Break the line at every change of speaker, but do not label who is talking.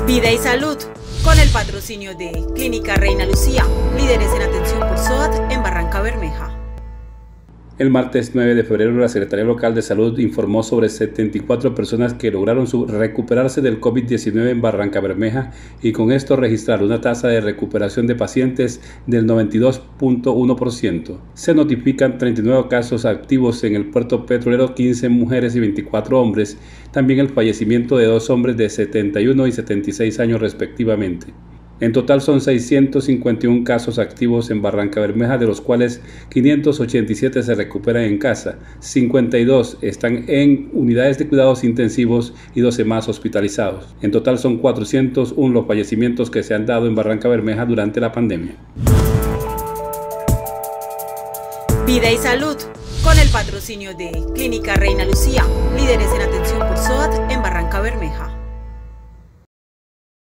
Vida y Salud, con el patrocinio de Clínica Reina Lucía, líderes en atención por SOAT en Barrancabermeja.
El martes 9 de febrero, la Secretaría Local de Salud informó sobre 74 personas que lograron recuperarse del COVID-19 en Barrancabermeja y con esto registrar una tasa de recuperación de pacientes del 92.1%. Se notifican 39 casos activos en el puerto petrolero, 15 mujeres y 24 hombres, también el fallecimiento de 2 hombres de 71 y 76 años respectivamente. En total son 651 casos activos en Barrancabermeja, de los cuales 587 se recuperan en casa, 52 están en unidades de cuidados intensivos y 12 más hospitalizados. En total son 401 los fallecimientos que se han dado en Barrancabermeja durante la pandemia.
Vida y Salud, con el patrocinio de Clínica Reina Lucía, líderes en atención por